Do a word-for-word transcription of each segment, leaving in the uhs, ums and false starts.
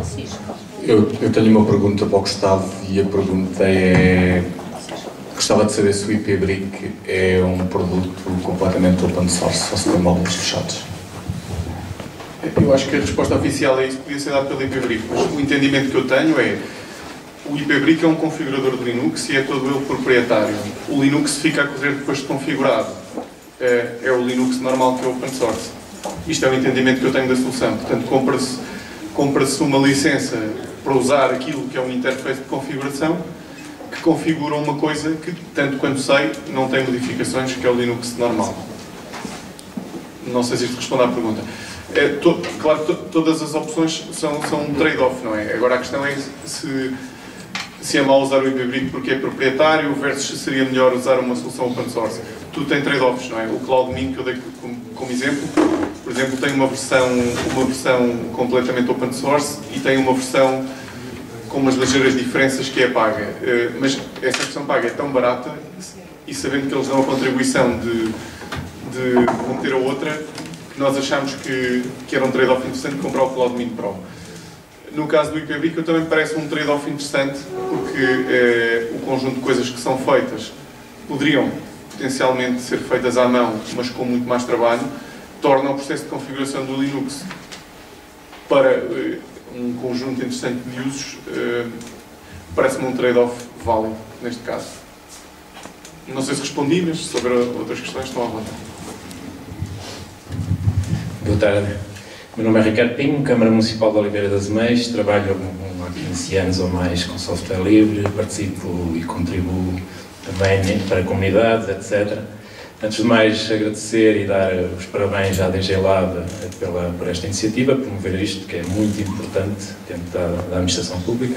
Francisco. Eu, eu tenho uma pergunta para o Gustavo e a pergunta é... Gostava de saber se o IPbrick é um produto completamente open source ou se tem moldes fechados. Eu acho que a resposta oficial é isso, podia ser dada pelo IPbrick, mas o entendimento que eu tenho é o IPbrick é um configurador de Linux e é todo ele proprietário. O Linux fica a correr depois de configurado. É, é o Linux normal que é open source. Isto é o entendimento que eu tenho da solução. Portanto, compra-se compra-se uma licença para usar aquilo que é um interface de configuração que configura uma coisa que, tanto quanto sei, não tem modificações, que é o Linux normal. Não sei se isto responde à pergunta. É, to, claro que to, todas as opções são, são um trade-off, não é? Agora a questão é se, se é mau usar o IPbrick porque é proprietário versus se seria melhor usar uma solução open source. Tudo tem trade-offs, não é? O CloudMint, que eu dei como, como exemplo, por exemplo, tem uma versão, uma versão completamente open source e tem uma versão com umas ligeiras diferenças que é paga. Mas essa versão paga é tão barata e sabendo que eles dão a contribuição de, de manter a outra, que nós achámos que, que era um trade-off interessante comprar o CloudMint Pro. No caso do IPbrick, eu também parece um trade-off interessante porque eh, o conjunto de coisas que são feitas poderiam potencialmente ser feitas à mão, mas com muito mais trabalho, torna o processo de configuração do Linux para eh, um conjunto interessante de usos, eh, parece-me um trade-off válido neste caso. Não sei se respondi, mas sobre outras questões estão à vontade. Boa tarde. Meu nome é Ricardo Pinho, Câmara Municipal de Oliveira das Meias, trabalho há quinze anos ou mais com software livre, participo e contribuo também para a comunidade, etcétera. Antes de mais, agradecer e dar os parabéns à D G Lab pela, por esta iniciativa, promover isto, que é muito importante dentro da, da administração pública,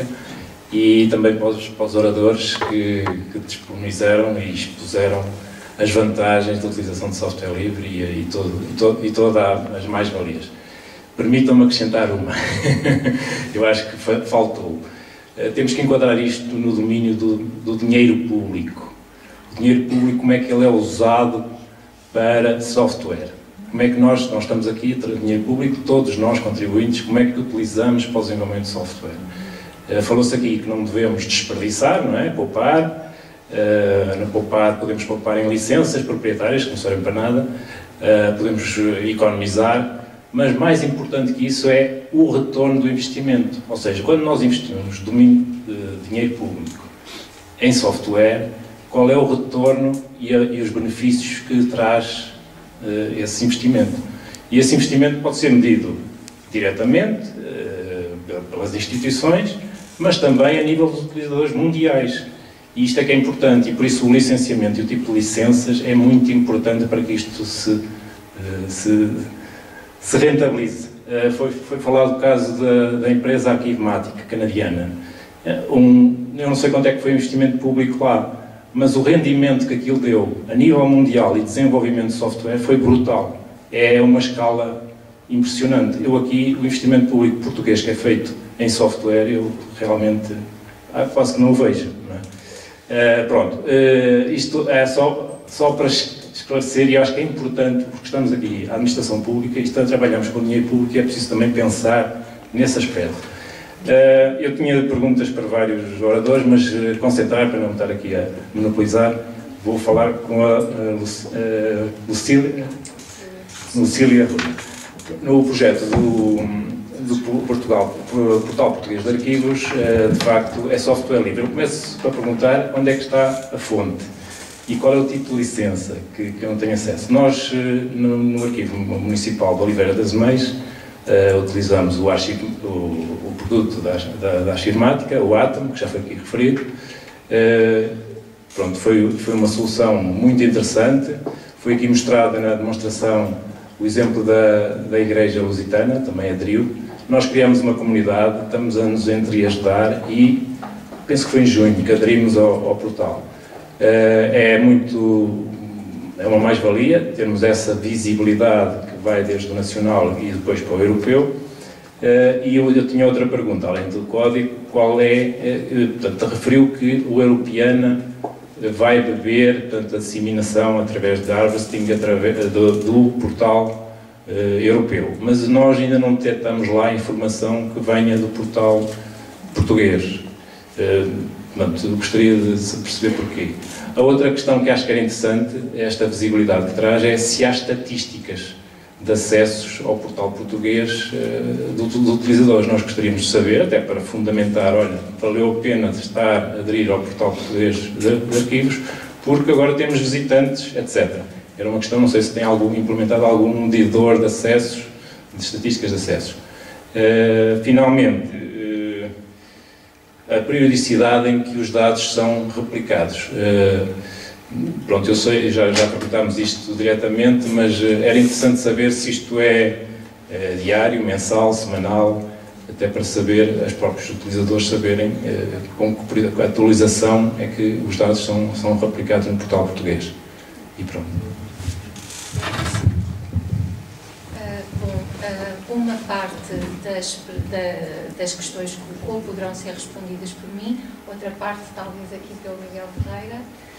e também para os, para os oradores que, que disponibilizaram e expuseram as vantagens da utilização de software livre e, e, todo, e, todo, e todas as mais-valias. Permitam-me acrescentar uma. Eu acho que faltou. Temos que enquadrar isto no domínio do, do dinheiro público. O dinheiro público, como é que ele é usado para software? Como é que nós, nós estamos aqui a ter dinheiro público, todos nós contribuintes, como é que utilizamos para o desenvolvimento de software? Falou-se aqui que não devemos desperdiçar, não é? Poupar. Uh, no poupar, podemos poupar em licenças proprietárias, que não servem para nada, uh, podemos economizar, mas mais importante que isso é o retorno do investimento. Ou seja, quando nós investimos domínio, uh, dinheiro público em software, qual é o retorno e, a, e os benefícios que traz uh, esse investimento? E esse investimento pode ser medido diretamente uh, pelas instituições, mas também a nível dos utilizadores mundiais. E isto é que é importante, e por isso o licenciamento e o tipo de licenças é muito importante para que isto se, se, se rentabilize. Foi, foi falado o caso da, da empresa Arquivemática canadiana. Um, eu não sei quanto é que foi o investimento público lá, mas o rendimento que aquilo deu a nível mundial e desenvolvimento de software foi brutal. É uma escala impressionante. Eu aqui, o investimento público português que é feito em software, eu realmente quase que não o vejo. Uh, pronto, uh, isto é só, só para esclarecer, e eu acho que é importante, porque estamos aqui, a administração pública, e estamos, trabalhamos com dinheiro público, e é preciso também pensar nesse aspecto. Uh, eu tinha perguntas para vários oradores, mas uh, concentrar, para não estar aqui a monopolizar, vou falar com a uh, uh, Lucília, Lucília no projeto do... do Portugal, Portal Português de Arquivos, de facto, é software livre. Eu começo a perguntar onde é que está a fonte e qual é o tipo de licença que, que eu não tenho acesso. Nós, no, no Arquivo Municipal de Oliveira das Meias, uh, utilizamos o, archivo, o, o produto da, da, da Arquivemática, o Atom, que já foi aqui referido. Uh, pronto, foi, foi uma solução muito interessante. Foi aqui mostrada na demonstração o exemplo da, da Igreja Lusitana, também aderiu. Nós criamos uma comunidade, estamos a nos entreajudar e penso que foi em junho que aderimos ao, ao portal. Uh, é muito, é uma mais-valia termos essa visibilidade que vai desde o nacional e depois para o europeu. Uh, e eu, eu tinha outra pergunta, além do código, qual é, uh, portanto, referiu que o Europeana vai beber, portanto, a disseminação através de harvesting, através do, do portal uh, europeu, mas nós ainda não detectamos lá informação que venha do portal português. Uh, portanto, gostaria de perceber porquê. A outra questão que acho que era interessante, esta visibilidade que traz, é se há estatísticas de acessos ao portal português uh, dos utilizadores. Nós gostaríamos de saber, até para fundamentar, olha, valeu a pena estar a aderir ao portal português de, de arquivos, porque agora temos visitantes, etcétera. Era uma questão, não sei se tem algum, implementado algum medidor de acessos, de estatísticas de acessos. Uh, finalmente, uh, a periodicidade em que os dados são replicados. Uh, Pronto, eu sei, já, já perguntámos isto diretamente, mas uh, era interessante saber se isto é, é diário, mensal, semanal, até para saber, os próprios utilizadores saberem uh, com que atualização é que os dados são, são replicados no portal português. E pronto. Uh, bom, uh, uma parte das, da, das questões que colocou poderão ser respondidas por mim, outra parte talvez aqui pelo Miguel Ferreira.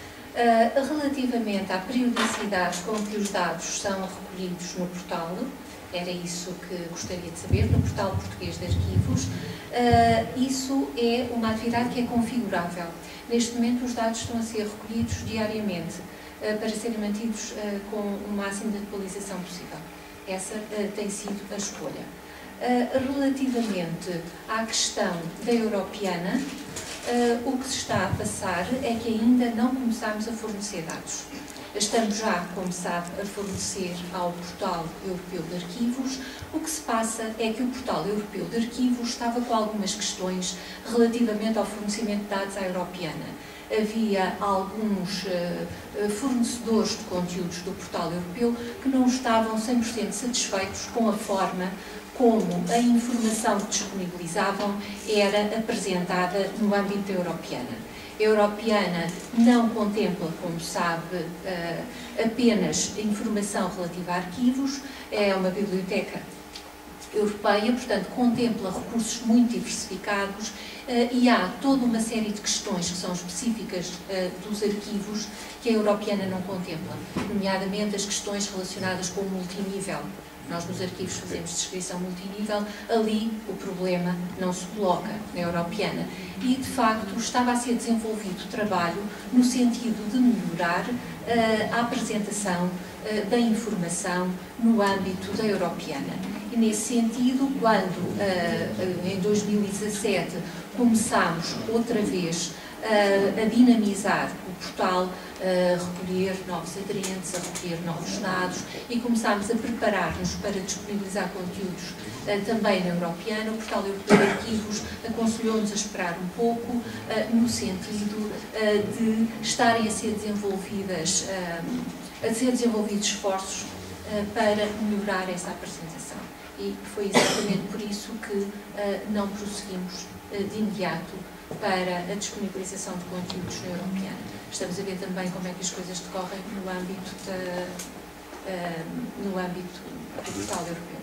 Uh, relativamente à periodicidade com que os dados são recolhidos no portal, era isso que gostaria de saber, no portal português de arquivos, uh, isso é uma atividade que é configurável. Neste momento os dados estão a ser recolhidos diariamente uh, para serem mantidos uh, com o máximo de atualização possível. Essa uh, tem sido a escolha. Uh, relativamente à questão da Europeana, Uh, o que se está a passar é que ainda não começámos a fornecer dados. Estamos já, como sabe, a fornecer ao Portal Europeu de Arquivos. O que se passa é que o Portal Europeu de Arquivos estava com algumas questões relativamente ao fornecimento de dados à Europeana. Havia alguns uh, fornecedores de conteúdos do Portal Europeu que não estavam cem por cento satisfeitos com a forma como a informação que disponibilizavam era apresentada no âmbito da Europeana. A Europeana não contempla, como sabe, apenas informação relativa a arquivos, é uma biblioteca europeia, portanto, contempla recursos muito diversificados e há toda uma série de questões que são específicas dos arquivos que a Europeana não contempla, nomeadamente as questões relacionadas com o multinível. Nós nos arquivos fazemos descrição multinível, ali o problema não se coloca na Europeana. E, de facto, estava a ser desenvolvido trabalho no sentido de melhorar uh, a apresentação uh, da informação no âmbito da Europeana. E, nesse sentido, quando, uh, em dois mil e dezassete, começámos outra vez uh, a dinamizar o portal, a recolher novos aderentes, a recolher novos dados e começámos a preparar-nos para disponibilizar conteúdos uh, também na Europeana. O Portal Europeu de Arquivos aconselhou-nos a esperar um pouco uh, no sentido uh, de estarem a ser desenvolvidas, uh, a ser desenvolvidos esforços uh, para melhorar essa apresentação. E foi exatamente por isso que uh, não prosseguimos uh, de imediato para a disponibilização de conteúdos na Europeana. Estamos a ver também como é que as coisas decorrem no âmbito, da, uh, no âmbito do portal europeu.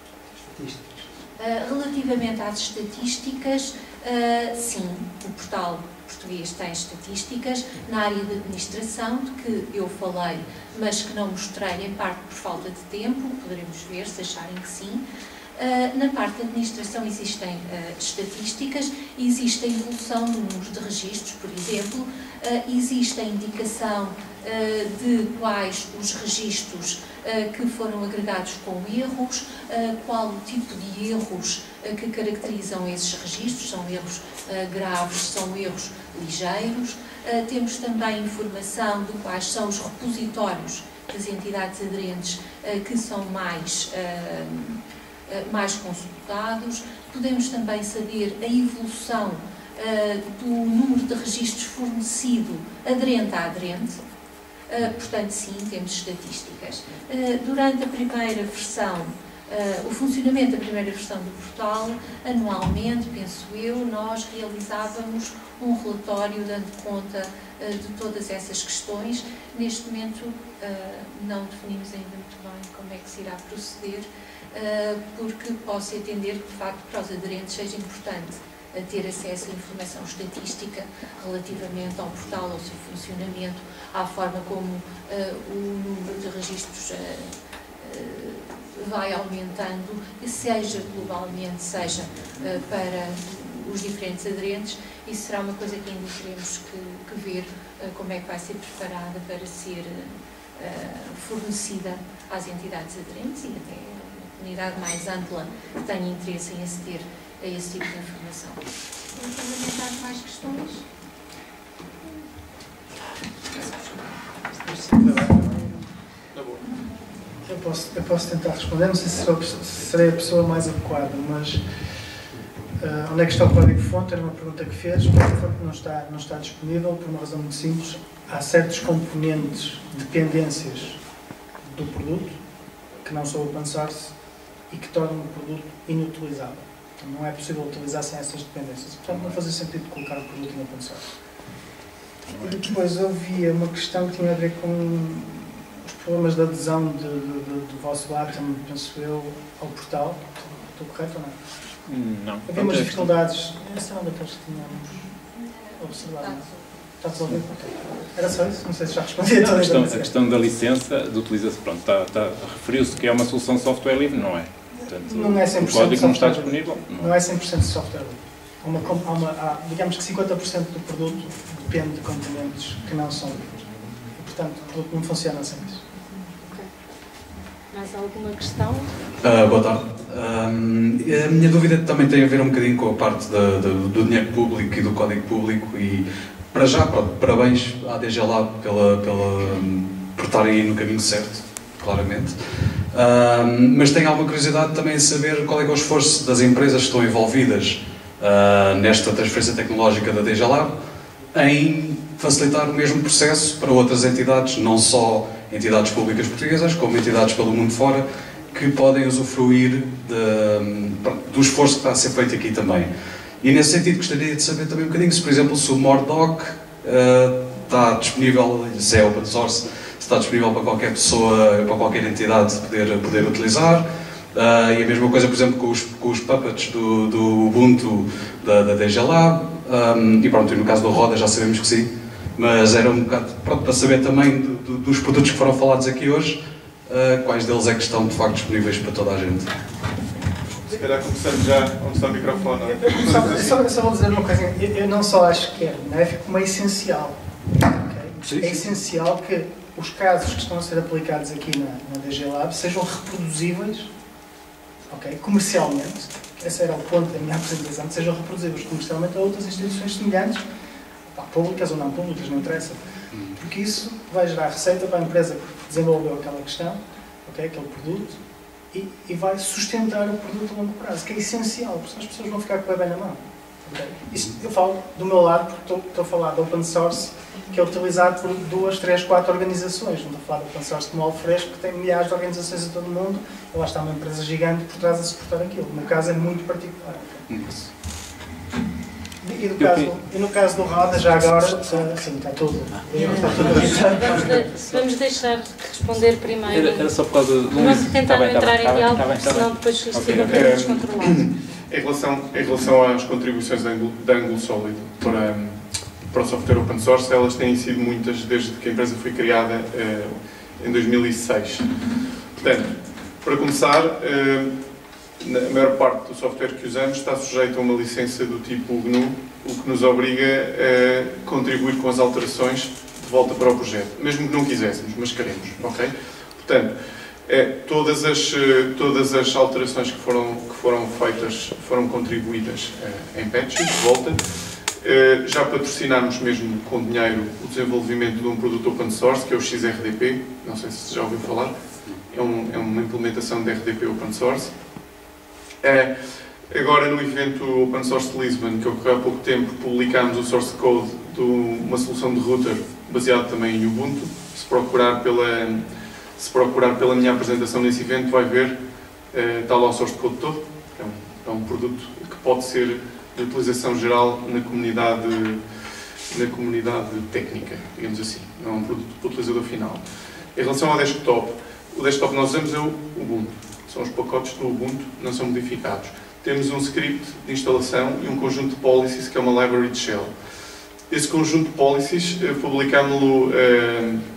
Uh, relativamente às estatísticas, uh, sim, o portal português tem estatísticas na área de administração, de que eu falei, mas que não mostrei, em parte por falta de tempo, poderemos ver, se acharem que sim. Uh, na parte da administração existem uh, estatísticas, existe a evolução do número de registros, por exemplo, uh, existe a indicação uh, de quais os registros uh, que foram agregados com erros, uh, qual o tipo de erros uh, que caracterizam esses registros, são erros uh, graves, são erros ligeiros. Uh, temos também informação de quais são os repositórios das entidades aderentes uh, que são mais uh, mais consultados. Podemos também saber a evolução uh, do número de registros fornecido aderente a aderente. Uh, portanto, sim, temos estatísticas. Uh, durante a primeira versão, uh, o funcionamento da primeira versão do portal, anualmente, penso eu, nós realizávamos um relatório dando conta uh, de todas essas questões. Neste momento, uh, não definimos ainda muito bem como é que se irá proceder, Uh, porque posso entender que, de facto, para os aderentes seja importante uh, ter acesso à informação estatística relativamente ao portal, ao seu funcionamento, à forma como uh, o número de registros uh, uh, vai aumentando, seja globalmente, seja uh, para os diferentes aderentes. Isso será uma coisa que ainda teremos que, que ver uh, como é que vai ser preparada para ser uh, fornecida às entidades aderentes e até a comunidade mais ampla que tenha interesse em aceder a esse tipo de informação. Implementar mais questões? Eu posso, eu posso tentar responder, não sei se serei, se serei a pessoa mais adequada, mas uh, onde é que está o código-fonte? Era uma pergunta que fez. O código-fonte não está, não está disponível por uma razão muito simples. Há certos componentes, dependências do produto que não são open source e que tornam o produto inutilizável. Então, não é possível utilizar sem essas dependências. Portanto, não fazia sentido colocar o produto em open source. E depois havia uma questão que tinha a ver com os problemas de adesão de, de, de, do vosso lado, também, penso eu, ao portal. Estou correto ou não? Não. Havia umas dificuldades. Essa é uma daquelas que tínhamos observado. Está resolvido? Era só isso? Não sei se já respondi a toda a questão. A questão da licença, de utilização, pronto, está, está, referiu-se que é uma solução de software livre, não é? Portanto, não é cem por cento o código não está disponível. Não, não é cem por cento de software livre. Há uma, há uma, há, digamos que cinquenta por cento do produto depende de componentes que não são livres. E, portanto, o produto não funciona sem isso. Okay. Mais alguma questão? Uh, boa tarde. Um, a minha dúvida também tem a ver um bocadinho com a parte da, da, do dinheiro público e do código público e, para já, pronto, parabéns à D G Lab pela, pela, por estar aí no caminho certo, claramente. Um, mas tenho alguma curiosidade também em saber qual é, que é o esforço das empresas que estão envolvidas uh, nesta transferência tecnológica da D G Lab em facilitar o mesmo processo para outras entidades, não só entidades públicas portuguesas, como entidades pelo mundo fora, que podem usufruir de, do esforço que está a ser feito aqui também. E nesse sentido gostaria de saber também um bocadinho se, por exemplo, se o Mordoc uh, está disponível, se é open source, se está disponível para qualquer pessoa, para qualquer entidade poder, poder utilizar. Uh, e a mesma coisa, por exemplo, com os, com os puppets do, do Ubuntu da, da D G Lab. Um, e pronto, e no caso do Roda já sabemos que sim, mas era um bocado pronto, para saber também do, do, dos produtos que foram falados aqui hoje, uh, quais deles é que estão de facto disponíveis para toda a gente. Se calhar começando já onde está o microfone. Eu, eu, só, eu, só, eu só vou dizer uma coisa, eu, eu não só acho que é benéfico, como é essencial. Okay? Sim, é sim. essencial que os casos que estão a ser aplicados aqui na, na D G Lab sejam reproduzíveis, okay? Comercialmente. Esse era o ponto da minha apresentação, que sejam reproduzíveis comercialmente a outras instituições semelhantes, pá, públicas ou não públicas, não interessa. Porque isso vai gerar receita para a empresa que desenvolveu aquela questão, okay, aquele produto, e, e vai sustentar o produto a longo prazo, que é essencial, porque as pessoas vão ficar com a bem na mão. Okay? Isso eu falo do meu lado, porque estou, estou a falar de open source, que é utilizado por duas, três, quatro organizações. Não estou a falar de open source como o Alfresco, que tem milhares de organizações em todo o mundo, e lá está uma empresa gigante por trás a suportar aquilo. No meu caso é muito particular. Okay? E, no caso, do, e no caso do Roda, já agora, sim, está tudo. Está tudo vamos, de, vamos deixar de responder primeiro. Era, era só por causa de um. Vamos tentar não entrar em diálogo, porque senão depois se okay. estiver okay. descontrolado. Em relação, em relação às contribuições da Angulo Solid para, para o software open source, elas têm sido muitas desde que a empresa foi criada eh, em dois mil e seis. Portanto, para começar, eh, a maior parte do software que usamos está sujeito a uma licença do tipo G N U, o que nos obriga a contribuir com as alterações de volta para o projeto, mesmo que não quiséssemos, mas queremos, ok? Portanto, é, todas, as, todas as alterações que foram, que foram feitas foram contribuídas é, em patches, de volta. É, já patrocinámos mesmo com dinheiro o desenvolvimento de um produto open source, que é o X R D P, não sei se já ouviu falar, é, um, é uma implementação de R D P open source. É, agora, no evento Open Source de Lisbon, que ocorreu há pouco tempo, publicámos o source code de uma solução de router baseado também em Ubuntu. Se procurar pela, se procurar pela minha apresentação nesse evento, vai ver, é, está lá o source code todo. É um, é um produto que pode ser de utilização geral na comunidade, na comunidade técnica, digamos assim. Não é um produto para o utilizador final. Em relação ao desktop, o desktop que nós usamos é o Ubuntu. São os pacotes do Ubuntu, não são modificados. Temos um script de instalação e um conjunto de policies, que é uma library de shell. Esse conjunto de policies, publicámo-lo uh,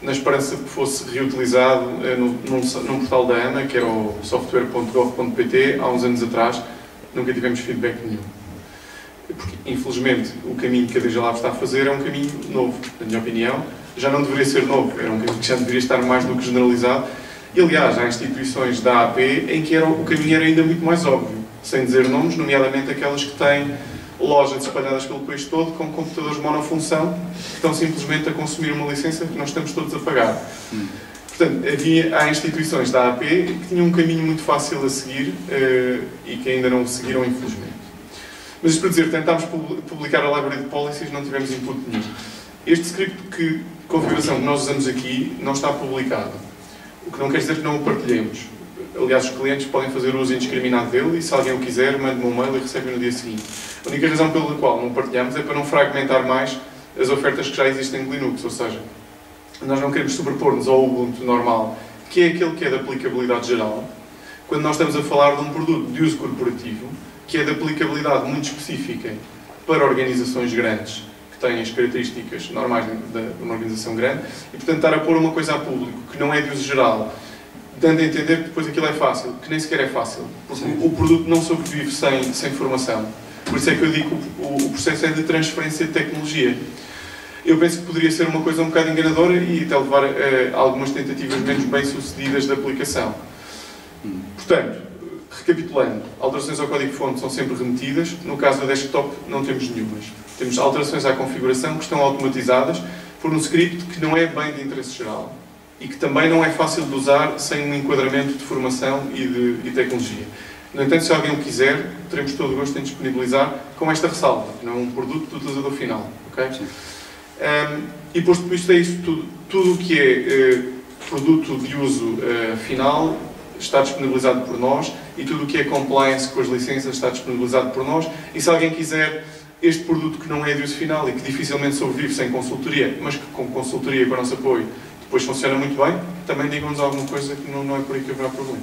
na esperança de que fosse reutilizado uh, no, num, num portal da AMA, que era o software ponto gov ponto pt, há uns anos atrás. Nunca tivemos feedback nenhum. Porque, infelizmente, o caminho que a D G Lab está a fazer é um caminho novo, na minha opinião. Já não deveria ser novo, era um caminho que já deveria estar mais do que generalizado. E, aliás, há instituições da A P em que era, o caminho era ainda muito mais óbvio, sem dizer nomes, nomeadamente aquelas que têm lojas espalhadas pelo país todo, com computadores monofunção, que estão simplesmente a consumir uma licença que nós estamos todos a pagar. Hum. Portanto, havia, há instituições da A P que tinham um caminho muito fácil a seguir uh, e que ainda não o seguiram, infelizmente. Mas isto para dizer, tentámos publicar a Library de Policies, não tivemos input nenhum. Este script que, de configuração que nós usamos aqui não está publicado. O que não quer dizer que não o partilhemos. Aliás, os clientes podem fazer uso indiscriminado dele e, se alguém o quiser, manda-me um mail e recebe no dia seguinte. A única razão pela qual não partilhamos é para não fragmentar mais as ofertas que já existem de Linux, ou seja, nós não queremos sobrepor-nos ao Ubuntu normal, que é aquele que é de aplicabilidade geral, quando nós estamos a falar de um produto de uso corporativo, que é de aplicabilidade muito específica para organizações grandes, que têm as características normais de uma organização grande, e, portanto, estar a pôr uma coisa a público que não é de uso geral, dando a entender que depois aquilo é fácil, que nem sequer é fácil, porque Sim. o produto não sobrevive sem, sem formação. Por isso é que eu digo que o, o processo é de transferência de tecnologia. Eu penso que poderia ser uma coisa um bocado enganadora e até levar a algumas tentativas menos bem-sucedidas de aplicação. Portanto, recapitulando, alterações ao código-fonte são sempre remetidas. No caso do desktop, não temos nenhumas. Temos alterações à configuração que estão automatizadas por um script que não é bem de interesse geral e que também não é fácil de usar sem um enquadramento de formação e de e tecnologia. No entanto, se alguém o quiser, teremos todo o gosto em disponibilizar com esta ressalva, que não é um produto do utilizador final. Okay? Um, e posto isto é isso tudo, tudo o que é uh, produto de uso uh, final está disponibilizado por nós e tudo o que é compliance com as licenças está disponibilizado por nós. E se alguém quiser este produto que não é de uso final e que dificilmente sobrevive sem consultoria, mas que com consultoria e com o nosso apoio depois funciona muito bem, também digam-nos alguma coisa que não, não é por aí que haverá problema.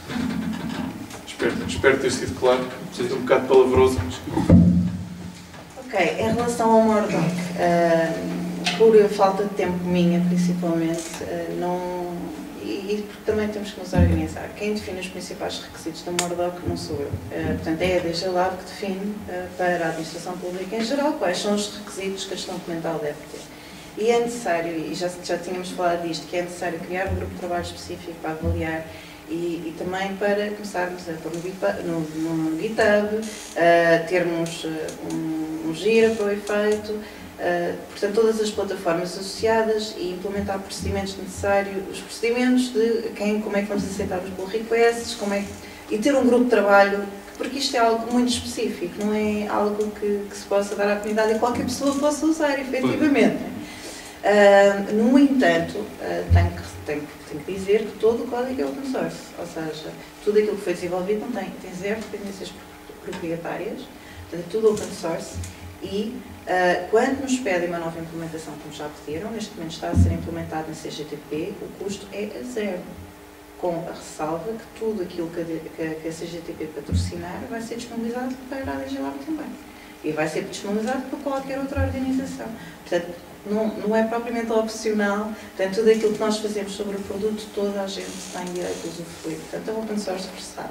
Espero, espero ter sido claro, preciso um bocado palavroso. Ok, em relação ao Mordoc, uh, por falta de tempo minha, principalmente, uh, não, e, e porque também temos que nos organizar. Quem define os principais requisitos da Mordoc não sou eu. Uh, portanto, é a D G Lab que define uh, para a administração pública em geral quais são os requisitos que a gestão documental deve ter. E é necessário, e já, já tínhamos falado disto, que é necessário criar um grupo de trabalho específico para avaliar e, e também para começarmos a pôr no, no, no GitHub, uh, termos uh, um, um Gira para o efeito, uh, portanto todas as plataformas associadas e implementar procedimentos necessários, os procedimentos de quem, como é que vamos aceitar os pull requests, como é que, e ter um grupo de trabalho, porque isto é algo muito específico, não é algo que, que se possa dar à comunidade e qualquer pessoa possa usar, efetivamente. Uh, no entanto, uh, tenho, que, tenho, tenho que dizer que todo o código é open source, ou seja, tudo aquilo que foi desenvolvido não tem, tem zero dependências proprietárias, portanto é tudo open source e uh, quando nos pedem uma nova implementação, como já pediram, neste momento está a ser implementado na C G T P, o custo é a zero, com a ressalva que tudo aquilo que a, que a C G T P patrocinar vai ser disponibilizado para a D G Lab também e vai ser disponibilizado para qualquer outra organização. Portanto, Não, não é propriamente opcional, portanto, tudo aquilo que nós fazemos sobre o produto, toda a gente tem direito a usufruir. Portanto, é um open source versado.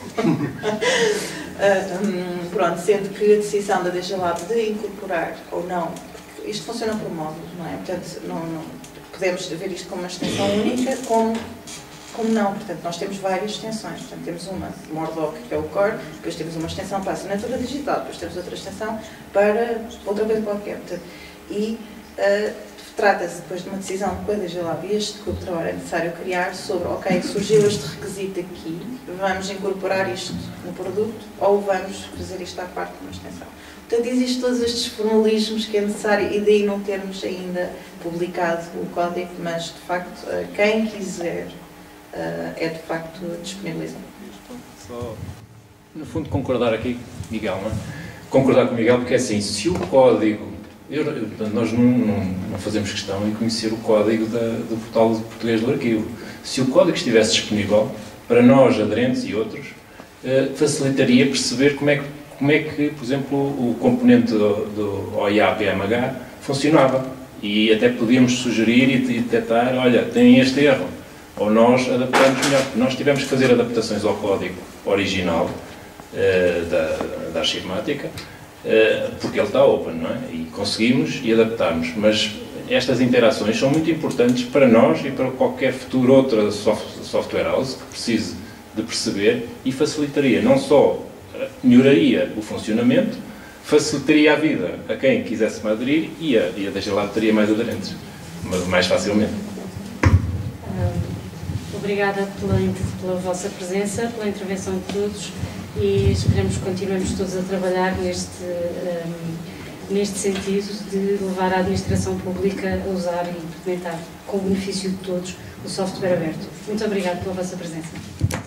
uh, um, pronto, sendo que a decisão da D G Lab de incorporar ou não, isto funciona por módulos, não é? Portanto, não, não, podemos ver isto como uma extensão única, como, como não. Portanto, nós temos várias extensões. Portanto, temos uma Mordoc, que é o core, depois temos uma extensão para a assinatura digital, depois temos outra extensão para outra coisa qualquer. Portanto, e Uh, trata-se depois de uma decisão que a D G Lab e este grupo de trabalho é necessário criar sobre, ok, surgiu este requisito aqui, vamos incorporar isto no produto ou vamos fazer isto à parte de uma extensão. Portanto, existem todos estes formalismos que é necessário e daí não termos ainda publicado o código, mas de facto, uh, quem quiser uh, é de facto disponibilizado. Só, no fundo, concordar aqui, Miguel, não é? Concordar com o Miguel, porque é assim, se o código Eu, nós não, não, não fazemos questão em conhecer o código da, do portal português do arquivo. Se o código estivesse disponível, para nós, aderentes e outros, eh, facilitaria perceber como é, que, como é que, por exemplo, o componente do, do O I A P M H funcionava. E até podíamos sugerir e detectar, olha, tem este erro. Ou nós adaptamos melhor. Nós tivemos que fazer adaptações ao código original uh, da, da Archivmática, uh, porque ele está open, não é? E conseguimos e adaptamos. Mas estas interações são muito importantes para nós e para qualquer futuro outra soft, software house que precise de perceber, e facilitaria, não só melhoraria o funcionamento, facilitaria a vida a quem quisesse me aderir e a, e a D G Lab teria mais aderentes, mas mais facilmente. Obrigada pela, pela vossa presença, pela intervenção de todos, e esperamos que continuemos todos a trabalhar neste, um, neste sentido de levar a administração pública a usar e implementar, com o benefício de todos, o software aberto. Muito obrigada pela vossa presença.